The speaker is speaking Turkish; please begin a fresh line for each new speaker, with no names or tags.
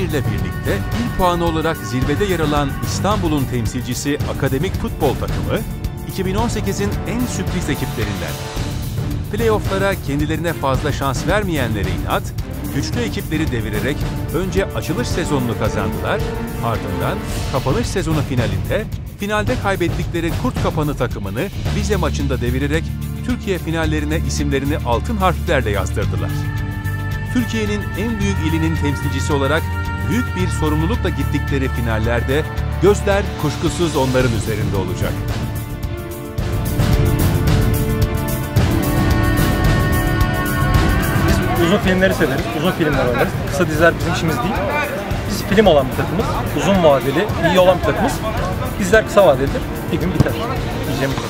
ile birlikte 1 puanı olarak zirvede yer alan İstanbul'un temsilcisi Akademik Futbol takımı, 2018'in en sürpriz ekiplerinden. Playoff'lara kendilerine fazla şans vermeyenlere inat, güçlü ekipleri devirerek önce açılış sezonunu kazandılar, ardından kapanış sezonu finalde kaybettikleri Kurt Kapanı takımını vize maçında devirerek Türkiye finallerine isimlerini altın harflerle yazdırdılar. Türkiye'nin en büyük ilinin temsilcisi olarak büyük bir sorumlulukla gittikleri finallerde gözler kuşkusuz onların üzerinde olacak.
Biz uzun filmleri severiz, uzun filmler oynarız. Kısa diziler bizim işimiz değil. Biz film olan bir takımız, uzun vadeli, iyi olan bir takımız. Diziler kısa vadelidir, bir gün biter diyeceğim.